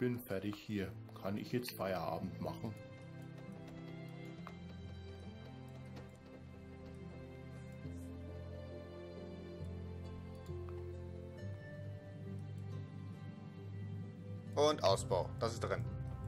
bin fertig hier. Kann ich jetzt Feierabend machen? Und Ausbau. Das ist drin.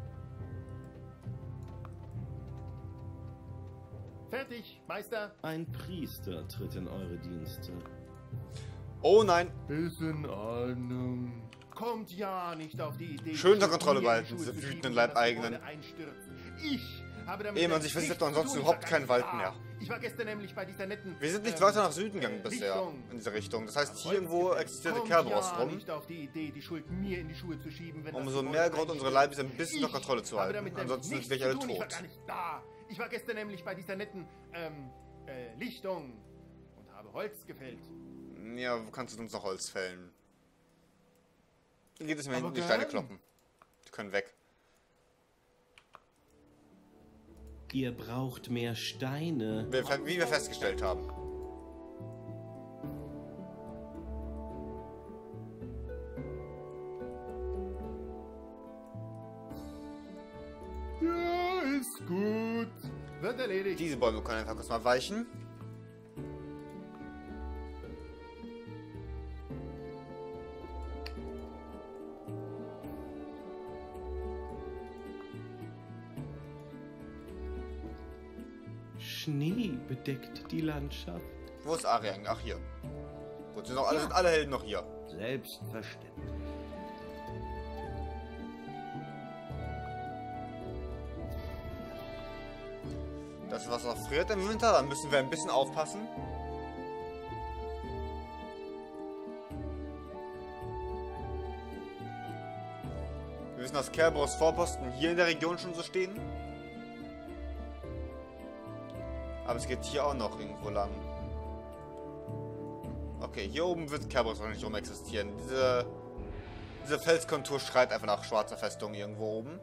Fertig, Meister. Ein Priester tritt in eure Dienste. Oh nein. Ist in Ordnung. Kommt ja nicht auf die Idee. Schön unter Kontrolle mir in behalten, die Schuhe diese zu wütenden schieben, Leibeigenen. wenn das Gebäude einstürzt. Ich habe damit Ehe man sich versichert, nichts ansonsten zu tun. überhaupt Ich war kein gar Wald nicht mehr. da. Ich war gestern nämlich bei dieser netten... Wir sind nicht weiter nach Süden gegangen bisher. Lichtung. In diese Richtung. Das heißt, hier irgendwo existierte Kommt Kerberos ja rum. nicht auf die Idee, die Schuld mir in die Schuhe zu schieben, wenn Umso das mehr Gebäude Grund, unsere einstürzt. Leibes ein bisschen unter Kontrolle zu habe halten. damit Ansonsten nichts sind wir alle zu tun. Ich war tot. gar nicht da. Ich war gestern nämlich bei dieser netten Lichtung und habe Holz gefällt. Ja, wo kannst du uns noch Holz fällen? Hier geht es mir Aber hinten die gern. Steine kloppen. Die können weg. Ihr braucht mehr Steine. Wie wir festgestellt haben. Ja, ist gut. Wird erledigt. Diese Bäume können einfach kurz mal weichen. Schnee bedeckt die Landschaft. Wo ist Arian? Ach, hier. Gut, sind alle Helden noch hier. Selbstverständlich. Das Wasser friert im Winter, da müssen wir ein bisschen aufpassen. Wir wissen, dass Kerberos Vorposten hier in der Region schon so stehen. Aber es geht hier auch noch irgendwo lang. Okay, hier oben wird Kerberos noch nicht rum existieren. Diese Felskontur schreit einfach nach schwarzer Festung irgendwo oben.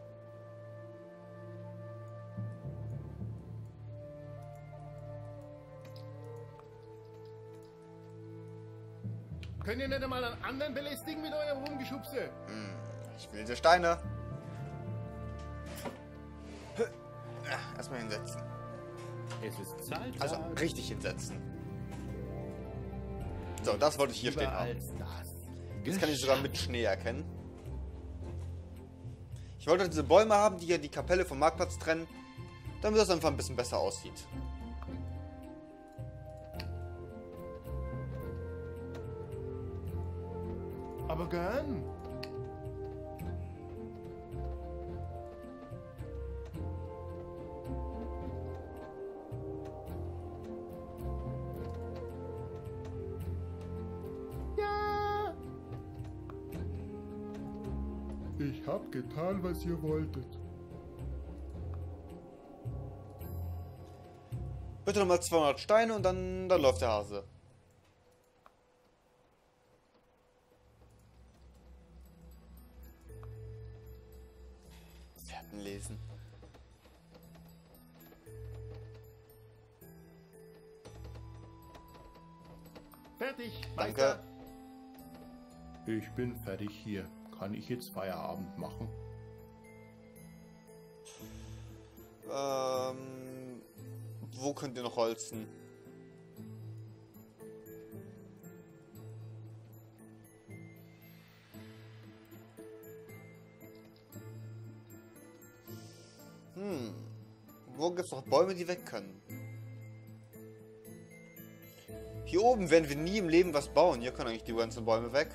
Könnt ihr nicht einmal einen anderen belästigen mit eurem Rumgeschubse? Ich will diese Steine. Erstmal hinsetzen. Es ist Zeit. Also richtig hinsetzen. So, das wollte ich hier stehen haben. Als das. Jetzt kann ich sogar mit Schnee erkennen. Ich wollte diese Bäume haben, die hier die Kapelle vom Marktplatz trennen, damit das einfach ein bisschen besser aussieht. Aber gern. Ja. Ich hab getan, was ihr wolltet. Bitte nochmal 200 Steine und dann läuft der Hase. Fährten lesen. Fertig, Danke. Meister. Ich bin fertig hier. Kann ich jetzt Feierabend machen? Wo könnt ihr noch holzen? Wo gibt es noch Bäume, die weg können? Hier oben werden wir nie im Leben was bauen. Hier können eigentlich die ganzen Bäume weg.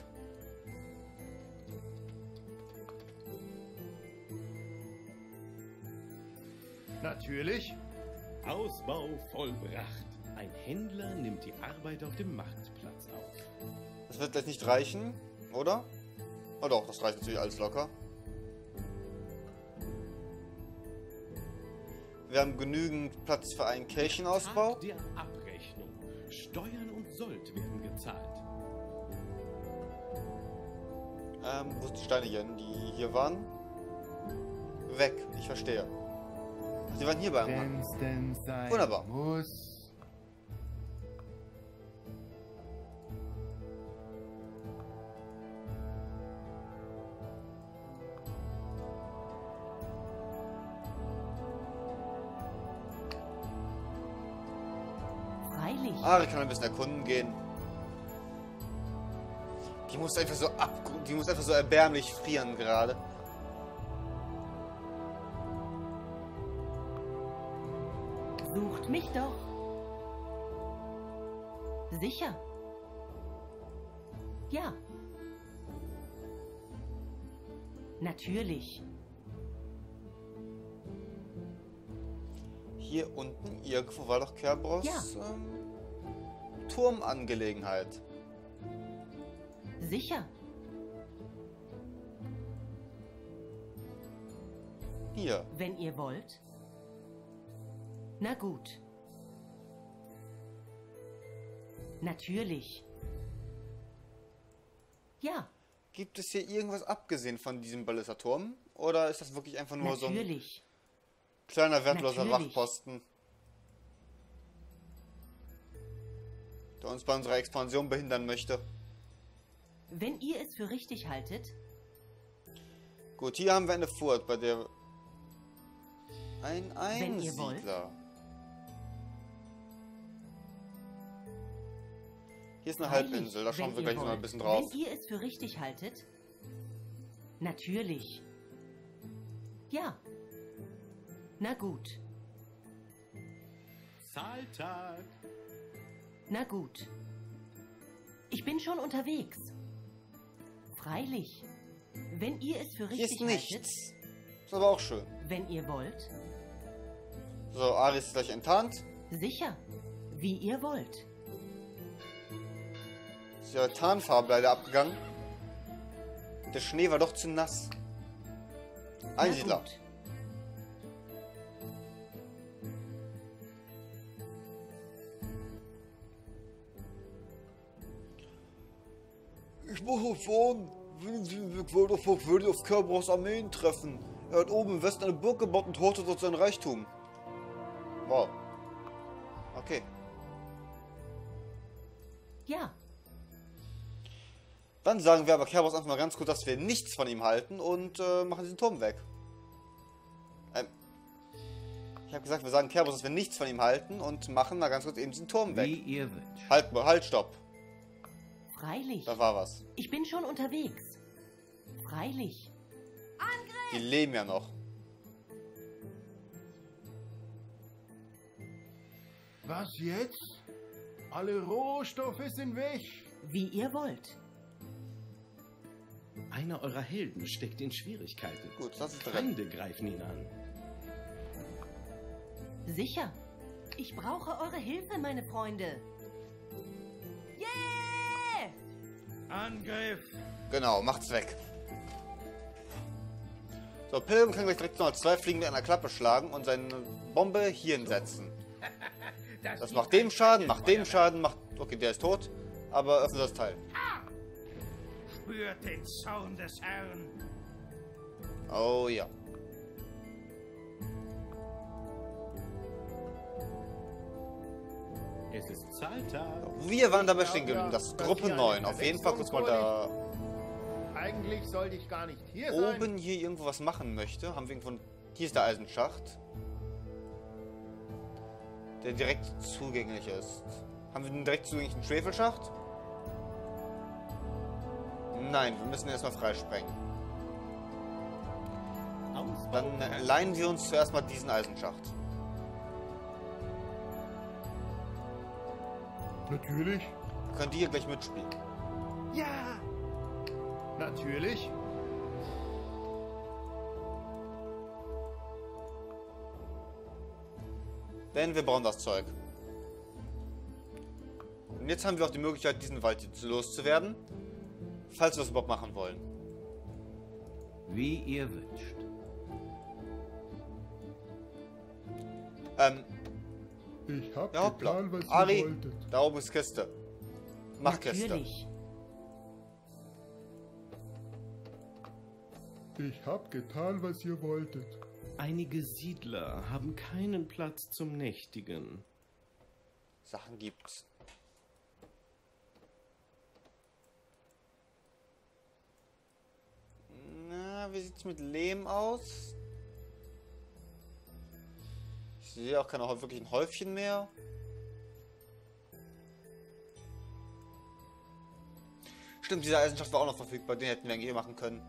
Natürlich. Ausbau vollbracht. Ein Händler nimmt die Arbeit auf dem Marktplatz auf. Das wird gleich nicht reichen, oder? Oh doch, das reicht natürlich alles locker. Wir haben genügend Platz für einen Kirchenausbau. Tag der Abrechnung. Steuern und Sold werden gezahlt. Wo sind die Steine hier, die hier waren? Weg, ich verstehe. Ach, die waren hier bei einem. Wenn's denn sein Wunderbar. muss. Ari kann ein bisschen erkunden gehen. Die muss einfach so erbärmlich frieren gerade. Sucht mich doch. Sicher. Ja. Natürlich. Hier unten irgendwo war doch Kerberos Ja. Turmangelegenheit. Sicher. Hier. Wenn ihr wollt. Na gut. Natürlich. Ja, Gibt es hier irgendwas abgesehen von diesem Ballisterturm? Oder ist das wirklich einfach nur so ein natürlich. kleiner wertloser Natürlich. Wachposten, der uns bei unserer Expansion behindern möchte? Wenn ihr es für richtig haltet, Gut, hier haben wir eine Furt, bei der ein Wenn ihr wollt. Einsiedler. Hier ist eine freilich, Halbinsel, da schauen wenn wir ihr gleich noch ein wollt. bisschen drauf. Wenn ihr es für richtig haltet, natürlich. Ja. Na gut. Zahltag. Na gut. Ich bin schon unterwegs. Freilich. Wenn ihr es für Hier ist richtig haltet, nichts. Ist aber auch schön. wenn ihr wollt, So, Aris ist gleich enttarnt. sicher. Wie ihr wollt. Ist ja Tarnfarbe leider abgegangen. Der Schnee war doch zu nass. Na Einsiedler. gut. Ich muss auf fahren. Ich wollte auf Kerberos Armeen treffen. Er hat oben im Westen eine Burg gebaut und hortet dort sein Reichtum. Wow. Okay. Ja. Dann sagen wir aber Kerberos einfach mal ganz gut, dass wir nichts von ihm halten und machen diesen Turm weg. Ich habe gesagt, wir sagen Kerberos, dass wir nichts von ihm halten und machen mal ganz kurz eben diesen Turm Wie weg. ihr wünscht. Halt, stopp. Freilich. Da war was. Ich bin schon unterwegs. Freilich. Die leben ja noch. Was jetzt? Alle Rohstoffe sind weg. Wie ihr wollt. Einer eurer Helden steckt in Schwierigkeiten. Gut, das ist drin. Feinde greifen ihn an. Sicher. Ich brauche eure Hilfe, meine Freunde. Yeah! Angriff! Genau, macht's weg. So, Pilgrim kann gleich direkt noch 2 Fliegen mit einer Klappe schlagen und seine Bombe hier hinsetzen. Das macht dem Schaden, macht dem Schaden, macht... Okay, der ist tot, aber öffnet das Teil. Spürt den Zorn des Herrn. Oh ja. Es ist Zahltag. Wir waren dabei stehen geblieben, das ist Gruppe 9. Auf jeden Fall kurz mal da Eigentlich sollte ich gar nicht hier sein. oben hier irgendwo was machen möchte. Haben wir irgendwo... Hier ist der Eisenschacht. Der direkt zugänglich ist. Haben wir einen direkt zugänglichen Schwefelschacht? Nein, wir müssen erstmal freisprengen. Ausbau. Dann leihen wir uns zuerst mal diesen Eisenschacht. Natürlich. Könnt ihr hier gleich mitspielen? Ja. Natürlich. Denn wir brauchen das Zeug. Und jetzt haben wir auch die Möglichkeit, diesen Wald jetzt loszuwerden. Falls wir es überhaupt machen wollen. Wie ihr wünscht. Ich hab Ja, hoppla. getan, was Ari, ihr wolltet. da oben ist Kiste. Mach Kiste. Natürlich. Ich hab getan, was ihr wolltet. Einige Siedler haben keinen Platz zum Nächtigen. Sachen gibt's. Na, wie sieht's mit Lehm aus? Ich sehe auch keine wirklichen Häufchen mehr. Stimmt, dieser Eisenschacht war auch noch verfügbar. Den hätten wir eigentlich machen können.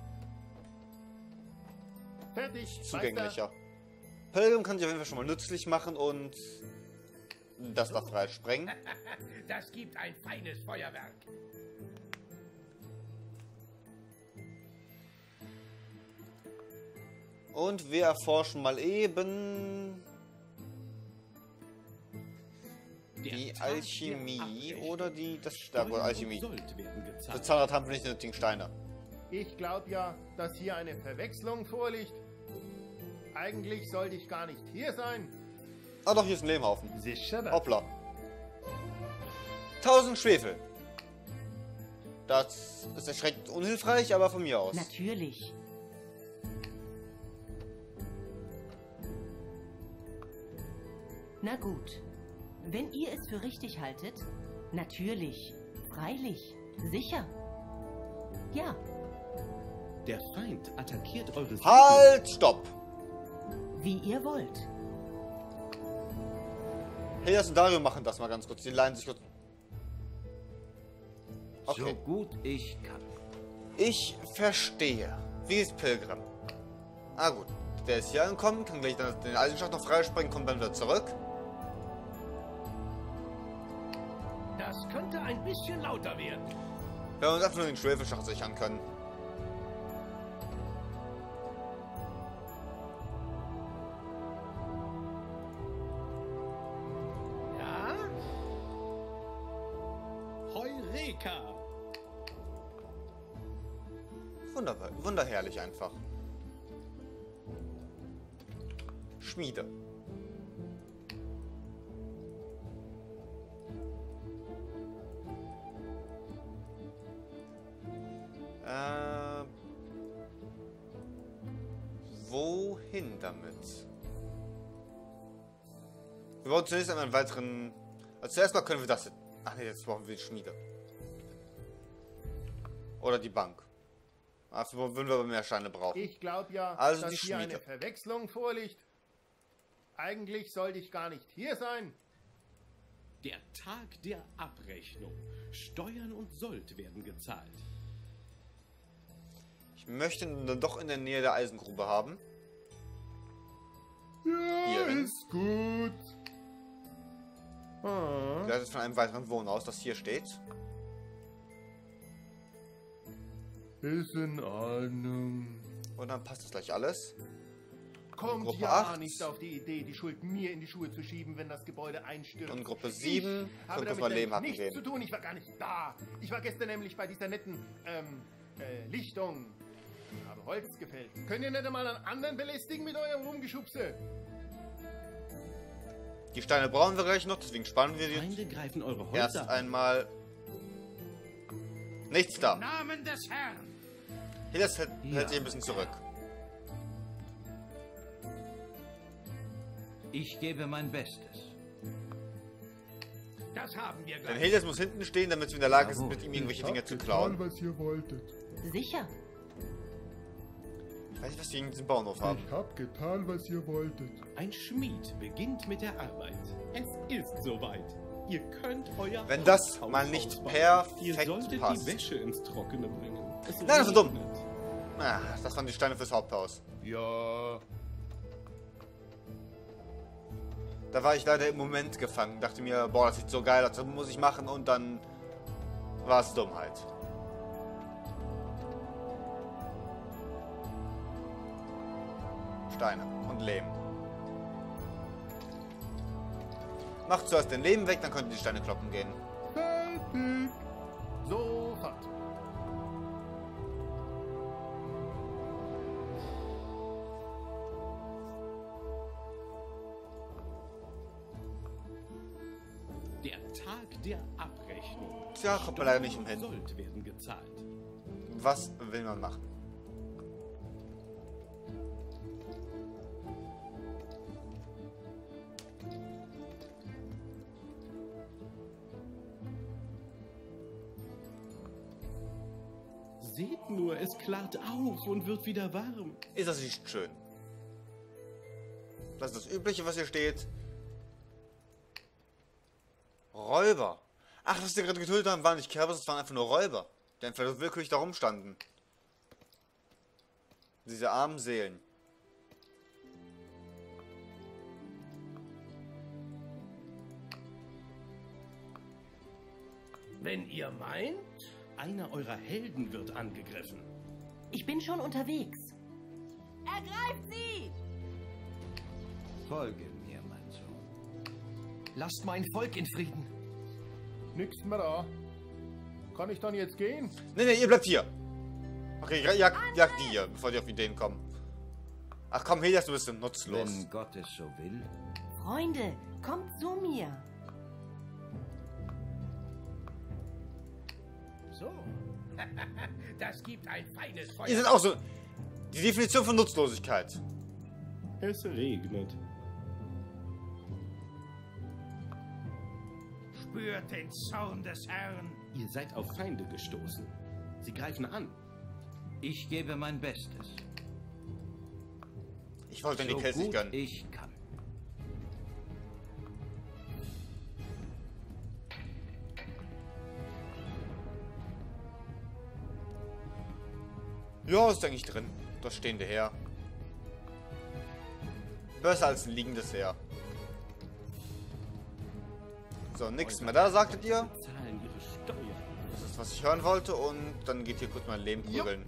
Fertig. Zugänglicher. Pilgrim kann sich auf jeden Fall schon mal nützlich machen und das da frei sprengen. Das gibt ein feines Feuerwerk. Und wir erforschen mal eben die Alchemie oder das Alchemie. Das Zahnrad haben wir nicht nötigen Steine. Ich glaube ja, dass hier eine Verwechslung vorliegt. Eigentlich sollte ich gar nicht hier sein. Ah doch, hier ist ein Lehmhaufen. Sicher. Hoppla. 1000 Schwefel. Das ist erschreckend unhilfreich, aber von mir aus. Natürlich. Na gut. Wenn ihr es für richtig haltet, natürlich, freilich, sicher. Ja, Der Feind attackiert eure Siedlung. Halt, stopp! wie ihr wollt. Helios und Dario machen das mal ganz kurz. Die leihen sich kurz. So Okay. gut ich kann. Ich verstehe. Wie ist Pilgrim? Ah gut. Der ist hier angekommen, kann gleich dann den Eisenschacht noch freisprengen, kommt dann wieder zurück. Das könnte ein bisschen lauter werden. Wenn wir uns einfach nur den Schwefelschacht sichern können. Ja? Heureka! Wunderbar, wunderherrlich einfach. Schmiede. Wohin damit? Wir brauchen zunächst einmal einen weiteren... Also zuerst mal können wir das... Ach nee, jetzt brauchen wir die Schmiede. Oder die Bank. Dafür würden wir aber mehr Steine brauchen. Ich glaube ja, Also dass die hier Schmiede. eine Verwechslung vorliegt. Eigentlich sollte ich gar nicht hier sein. Der Tag der Abrechnung. Steuern und Sold werden gezahlt. Ich möchte ihn dann doch in der Nähe der Eisengrube haben. Ja, Hierhin. ist gut. Das ist von einem weiteren Wohnhaus, das hier steht. Ist in Ordnung. Und dann passt das gleich alles. Kommt Gruppe ja 8. nicht auf die Idee, die Schuld mir in die Schuhe zu schieben, wenn das Gebäude einstürzt. Und Gruppe 7 Ich habe kommt auf damit mein Leben nämlich hacken nichts gehen. zu tun, ich war gar nicht da. Ich war gestern nämlich bei dieser netten, Lichtung. Habe Holz gefällt. Könnt ihr nicht einmal einen anderen belästigen mit eurem Rumgeschubse? Die Steine brauchen wir gleich noch, deswegen spannen wir die Feinde greifen eure erst Häuser an. einmal. Nichts da. Im Namen des Herrn. Helios hält sich ein bisschen zurück. Ich gebe mein Bestes. Das haben wir Denn gleich. Helios muss hinten stehen, damit wir in der Lage sind, Jawohl. mit ihm irgendwelche Ich Dinge hab zu getan, klauen. was ihr wolltet. Sicher. Ich weiß nicht, was wir gegen diesen Bauernhof haben. Ich hab getan, was ihr wolltet. Ein Schmied beginnt mit der Arbeit. Es ist soweit. Ihr könnt euer Wenn das Haus mal nicht ausbauen. perfekt Ihr solltet passt. die Wäsche ins Trockene bringen. Es Nein, das ist dumm. regnet. Ah, das waren die Steine fürs Haupthaus. Ja. Da war ich leider im Moment gefangen. Dachte mir, boah, das sieht so geil aus, das muss ich machen. Und dann war es Dummheit. Steine und Lehm. Macht zuerst den Lehm weg, dann könnt ihr die Steine kloppen gehen. Fertig. Sofort. Der Tag der Abrechnung. Tja, kommt man leider nicht umhin. Sold werden gezahlt. Was will man machen? Seht nur, es klart auf und wird wieder warm. Ist das nicht schön? Das ist das Übliche, was hier steht. Räuber. Ach, was wir gerade getötet haben, waren nicht Kerber, das waren einfach nur Räuber. Die einfach willkürlich da rumstanden. Diese armen Seelen. Wenn ihr meint, Einer eurer Helden wird angegriffen. Ich bin schon unterwegs. Ergreift sie! Folge mir, mein Sohn. lasst mein Volk in Frieden. Nix mehr da. Kann ich dann jetzt gehen? Nee, ihr bleibt hier. Okay, jagt die hier, bevor die auf Ideen kommen. Ach komm, Helias, du bist nutzlos. Wenn Gott es so will. Freunde, kommt zu mir. So. Das gibt ein feines Feuer. Ihr seid auch so... Die Definition von Nutzlosigkeit. Es regnet. Spürt den Zorn des Herrn. Ihr seid auf Feinde gestoßen. Sie greifen an. Ich gebe mein Bestes. Ich wollte den So Kills nicht gut gönnen. ich kann. Ja, ist eigentlich drin. Das stehende Heer. Besser als ein liegendes Heer. So, nichts mehr da, sagtet ihr. Sie zahlen ihre Steuern. Das ist, was ich hören wollte. Und dann geht hier kurz mein Leben prügeln.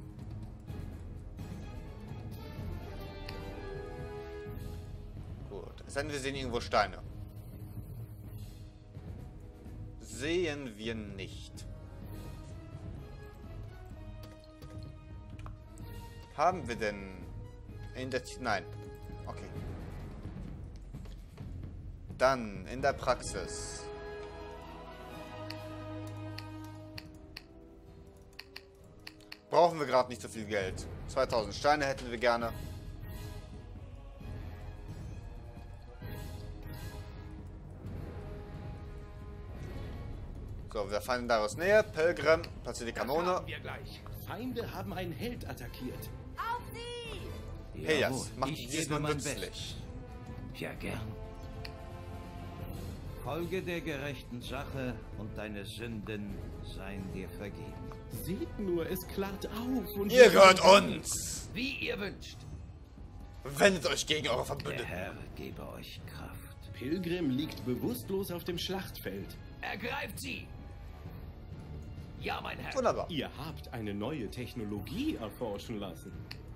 Gut. Es sei denn, wir sehen irgendwo Steine. Sehen wir nicht. Haben wir denn in der... Nein. Okay. Dann in der Praxis. Brauchen wir gerade nicht so viel Geld. 2000 Steine hätten wir gerne. So, wir fallen daraus näher. Pilgrim, platziert die Kanone. Das haben wir gleich. Feinde haben einen Held attackiert. Auf sie! Helias, Jawohl, macht ich dies gebe nur mein nützlich. Bestes. Ja, gern. Folge der gerechten Sache und deine Sünden seien dir vergeben. Seht nur, es klart auf. Und Ihr gehört uns! Wie ihr wünscht. Wendet euch gegen eure Der Verbündeten. Herr gebe euch Kraft. Pilgrim liegt bewusstlos auf dem Schlachtfeld. Ergreift sie. Ja, mein Herr. Wunderbar. Ihr habt eine neue Technologie erforschen lassen.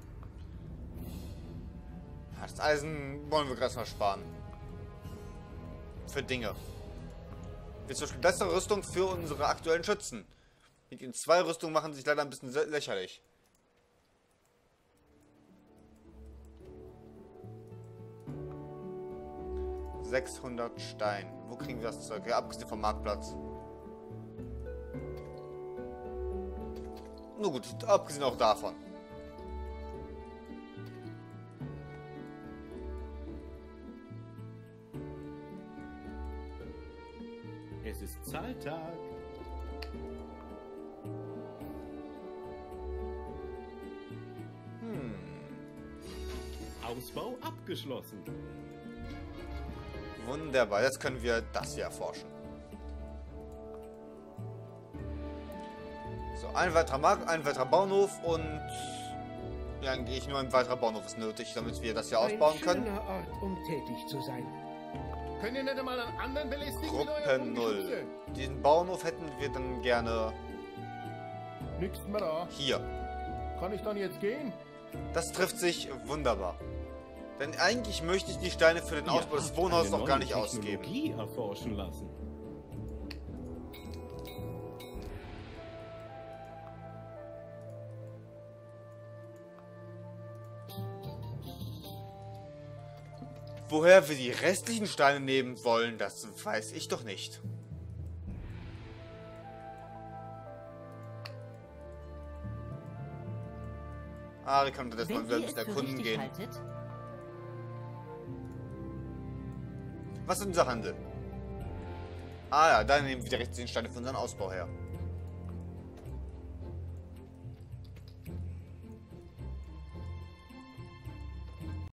Das Eisen wollen wir gerade mal sparen. Für Dinge. Wie zum Beispiel bessere Rüstung für unsere aktuellen Schützen. Mit ihnen 2 Rüstungen machen sich leider ein bisschen lächerlich. $600 Stein. Wo kriegen wir das Zeug? Ja, abgesehen vom Marktplatz. Nur gut, abgesehen auch davon. Es ist Zahltag. Ausbau abgeschlossen. Wunderbar, jetzt können wir das hier erforschen. So, ein weiterer Bauernhof und ja, dann gehe ich nur ein weiterer Bauernhof ist nötig, damit wir das hier ausbauen Ein können. schöner Ort, um tätig zu sein. Könnt ihr nicht einmal einen anderen belästigen mit Gruppe eurem 0. Rumgeschubse? Diesen Bauernhof hätten wir dann gerne Nix mehr da. hier. Kann ich dann jetzt gehen? Das trifft sich wunderbar. Denn eigentlich möchte ich die Steine für den Ausbau des Wohnhauses noch gar nicht ausgeben. Technologie erforschen lassen. Woher wir die restlichen Steine nehmen wollen, das weiß ich doch nicht. Ah, wir können das mal Wenn wieder ein ihr es bisschen für erkunden richtig gehen. haltet, Was ist unser Handel? Ah ja, da nehmen wir die restlichen Steine für unseren Ausbau her.